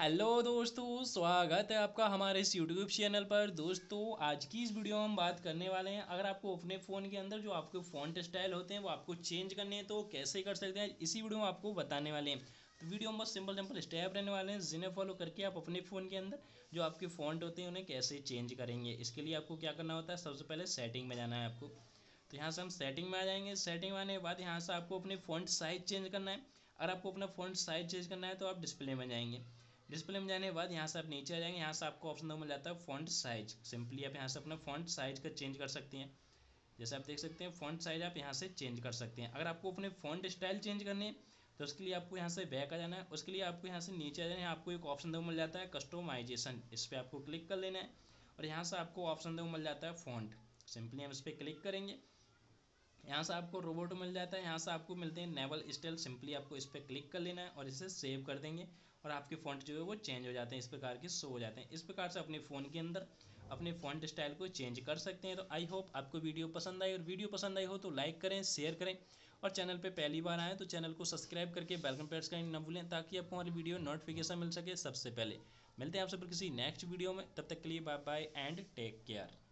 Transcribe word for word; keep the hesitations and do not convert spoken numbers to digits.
Hello दोस्तों, स्वागत है आपका हमारे इस यूट्यूब चैनल पर। दोस्तों, आज की इस वीडियो में हम बात करने वाले हैं, अगर आपको अपने फ़ोन के अंदर जो आपके फ़ॉन्ट स्टाइल होते हैं वो आपको चेंज करने हैं तो कैसे कर सकते हैं, इसी वीडियो में आपको बताने वाले हैं। तो वीडियो में बहुत सिंपल सिंपल स्टेप रहने वाले हैं, जिन्हें फॉलो करके आप अपने फ़ोन के अंदर जो आपके फ़ॉन्ट होते हैं उन्हें कैसे चेंज करेंगे। इसके लिए आपको क्या करना होता है, सबसे पहले सेटिंग में जाना है आपको। तो यहाँ से हम सेटिंग में आ जाएंगे। सेटिंग में आने के बाद यहाँ से आपको अपने फ़ॉन्ट साइज़ चेंज करना है। अगर आपको अपना फ़ॉन्ट साइज़ चेंज करना है तो आप डिस्प्ले में जाएंगे। डिस्प्ले में जाने के बाद यहाँ से आप नीचे आ जाएंगे। यहाँ से आपको ऑप्शन मिल जाता है फ़ॉन्ट साइज। सिंपली आप यहाँ से अपना फ़ॉन्ट साइज का चेंज कर सकते हैं। जैसे आप देख सकते हैं फ़ॉन्ट साइज आप यहाँ से चेंज कर सकते हैं। अगर आपको अपने फ़ॉन्ट स्टाइल चेंज करने हैं तो उसके लिए आपको यहाँ से बैक आ जाना है। उसके लिए आपको यहाँ से नीचे आ जाना है। आपको एक ऑप्शन मिल जाता है कस्टमाइजेशन, इस पर आपको क्लिक कर लेना है और यहाँ से आपको ऑप्शन मिल जाता है फ़ॉन्ट। सिंपली हम इस पर क्लिक करेंगे। यहाँ से आपको रोबोट मिल जाता है। यहाँ से आपको मिलते हैं नेवल स्टाइल। सिंपली आपको इस पर क्लिक कर लेना है और इसे सेव कर देंगे और आपके फ़ॉन्ट जो है वो चेंज हो जाते हैं, इस प्रकार के शो हो जाते हैं। इस प्रकार से अपने फ़ोन के अंदर अपने फ़ॉन्ट स्टाइल को चेंज कर सकते हैं। तो आई होप आपको वीडियो पसंद आई, और वीडियो पसंद आई हो तो लाइक करें, शेयर करें, और चैनल पर पहली बार आएँ तो चैनल को सब्सक्राइब करके बेल आइकन प्रेस करना न भूलें, ताकि आपको हमारी वीडियो नोटिफिकेशन मिल सके सबसे पहले। मिलते हैं आपसे फिर किसी नेक्स्ट वीडियो में, तब तक के लिए bye bye and take care.